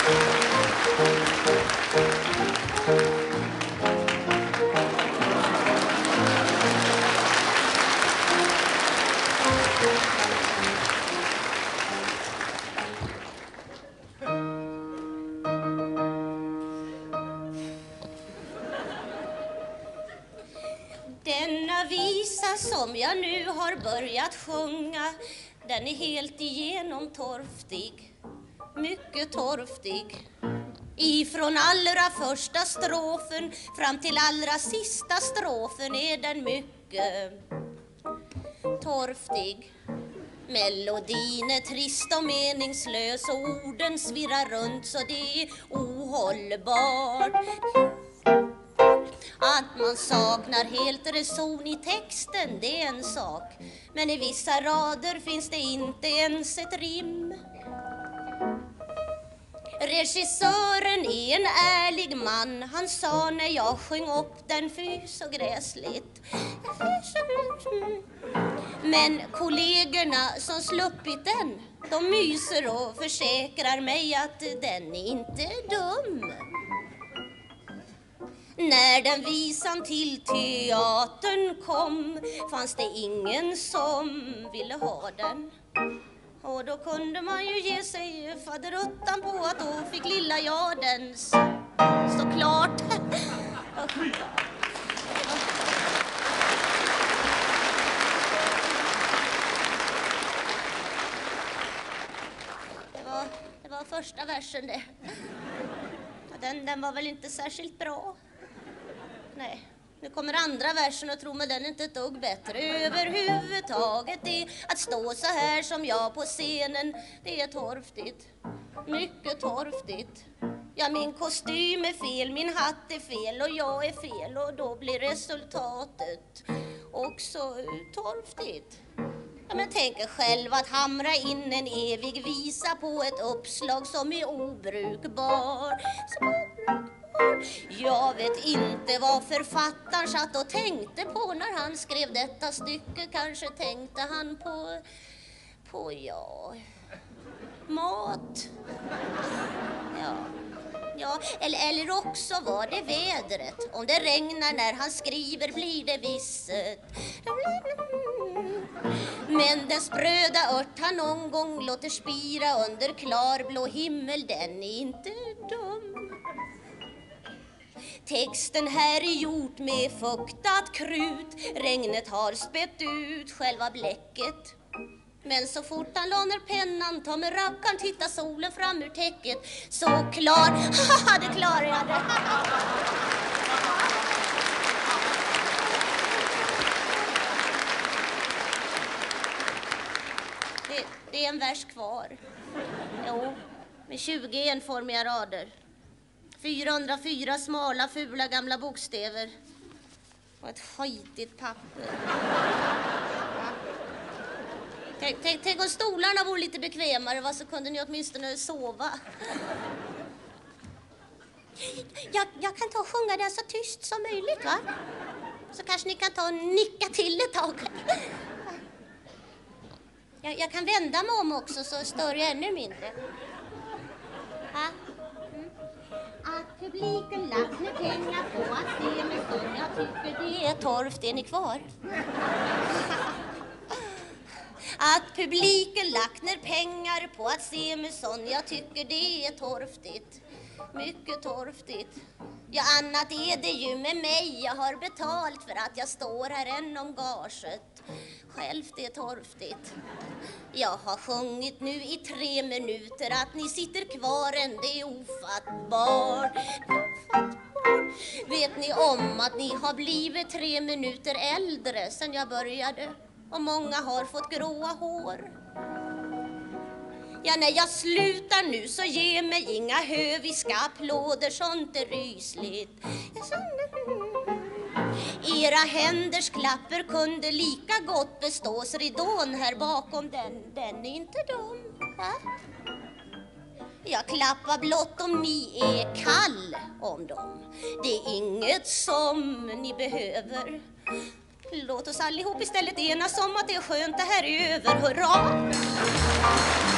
Denna visa som jag nu har börjat sjunga, den är helt igenom torftig, mycket torftig. Ifrån allra första strofen fram till allra sista strofen är den mycket torftig. Melodin är trist och meningslös och orden svirrar runt så det är ohållbart. Att man saknar helt reson i texten, det är en sak. Men i vissa rader finns det inte ens ett rim. Regissören är en ärlig man. Han sa när jag sjöng upp den, fy så gräsligt. Men kollegorna som sluppit den, de myser och försäkrar mig att den är inte dum. När den visan till teatern kom fanns det ingen som ville ha den. Och då kunde man ju ge sig faderuttan på att då fick lilla jag den så klart. Det var första versen det. Den var väl inte särskilt bra. Nej, nu kommer andra versen och tror mig den är inte ett dugg bättre överhuvudtaget. Det att stå så här som jag på scenen, det är torftigt. Mycket torftigt. Ja, min kostym är fel, min hatt är fel och jag är fel och då blir resultatet också torftigt. Ja, men tänk er själv att hamra in en evig visa på ett uppslag som är obrukbar. Jag vet inte vad författaren satt och tänkte på när han skrev detta stycke. Kanske tänkte han på mat. Ja, eller också var det vädret. Om det regnar när han skriver blir det visset. Men den spröda ört han någon gång låter spira under klarblå himmel, den är inte dum. Texten här är gjort med fuktat krut. Regnet har spett ut själva bläcket. Men så fort han lånar pennan, tar med rackaren, tittar solen fram ur täcket. Så klar, haha, det klarar jag det. Det är en vers kvar. Jo, med 20 enformiga rader. 404 smala, fula gamla bokstäver. Och ett skitigt papper. Tänk om stolarna vore lite bekvämare, så kunde ni åtminstone sova. Jag kan ta och sjunga den så tyst som möjligt, va? Så kanske ni kan ta och nicka till ett tag. Jag kan vända mig om också så stör jag ännu mindre. Ha? Att publiken lagt ner pengar på att se mig som jag tycker det är torft. Är ni kvar? Att publiken lagt ner pengar på att se mig som jag tycker det är torftigt. Mycket torftigt. Ja, annat är det ju med mig. Jag har betalt för att jag står här än om gaget. Självt är torftigt. Jag har sjungit nu i 3 minuter. Att ni sitter kvar än, det är ofattbart. Vet ni om att ni har blivit 3 minuter äldre sedan jag började? Och många har fått gråa hår. Ja, när jag slutar nu så ge mig inga höviska applåder, sånt är rysligt. Era händers klapper kunde lika gott bestås ridån här bakom den är inte dum, va? Jag klappar blott om ni är kall om dem. Det är inget som ni behöver. Låt oss allihop istället enas om att det är skönt, det här är över, hurra!